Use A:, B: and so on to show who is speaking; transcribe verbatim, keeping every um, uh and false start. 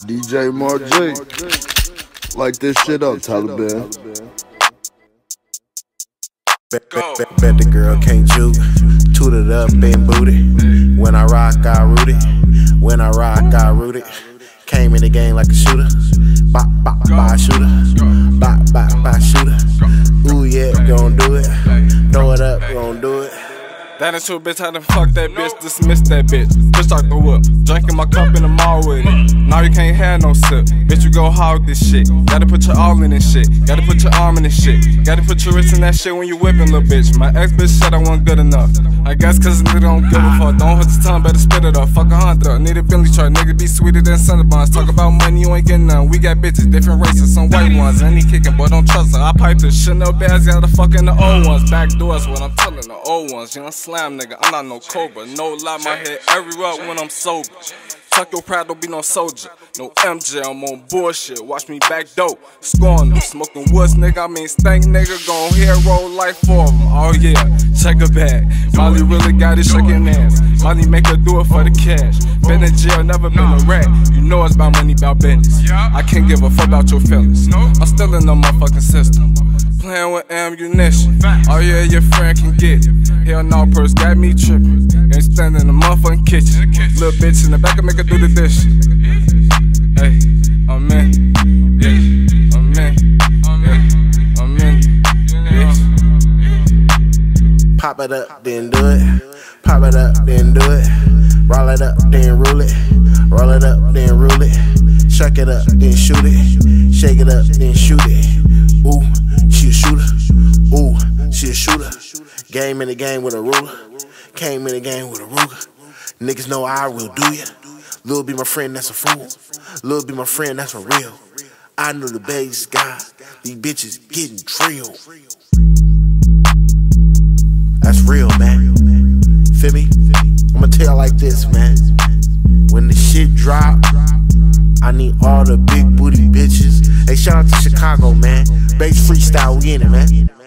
A: D J Marjay, light this shit up, Taliban.
B: Bet, bet, bet, bet the girl can't juke. Tooted up and booted. When I rock, I root it. When I rock, I root it. Came in the game like a shooter. Bop, bop, bop, shooter. Bop, bop, bop, shooter. Ooh, yeah, gon' do it. Throw it up, gon' do it.
C: That is true, bitch. I done fuck that bitch, dismiss that bitch. Bitch like the whip, drinking my cup in the mall with it. Now you can't have no sip, bitch. You go hog this shit. Gotta put your all in this shit. Gotta put your arm in this shit. Gotta put your wrist in that shit when you whipping, little bitch. My ex bitch said I wasn't good enough. I guess cause a nigga don't give a fuck. Don't hurt your tongue, better spit it up. Fuck a Honda, need a Bentley truck. Nigga be sweeter than Sunderbonds. Talk about money, you ain't getting none. We got bitches, different races, some white ones. And he kicking, boy, don't trust her. I pipe the Chanel bags out of fucking the old ones. Back doors, what I'm telling the old ones. Young slam nigga, I'm not no cobra. No lie, my head everywhere when I'm sober. Tuck your pride, don't be no soldier. No M J, I'm on bullshit. Watch me back dope. Scoring them, smoking woods, nigga. I mean, stank nigga. Gon' hear roll like four of them. Oh yeah, check her bag. Molly really got it shaking ass. Molly make her do it for the cash. Been in jail, never been a rat. You know it's about money, about business. I can't give a fuck about your feelings. I'm still in the motherfucking system. Playing with ammunition. Oh yeah, your friend can get it. Hell no, purse got me tripping. Ain't standing in the motherfucking kitchen. Little bitch in the back, I make her do the dish. Hey, I'm in. Yeah, I'm in. Yeah, I'm in. Yeah.
B: Pop it up, then do it. Pop it up, then do it. Roll it up, then rule it. Roll it up, then rule it. Shuck it up, then shoot it. Shake it up, then shoot it. Ooh, she a shooter. Ooh, she a shooter. Game in the game with a ruler. Came in the game with a Ruger. Niggas know I will do ya. Lil be my friend, that's a fool. Lil be my friend, that's for real. I know the bass guy. These bitches getting drilled. That's real, man. Feel me? I'ma tell you like this, man. When the shit drop, I need all the big booty bitches. Hey, shout out to Chicago, man. Bass freestyle, we in it, man.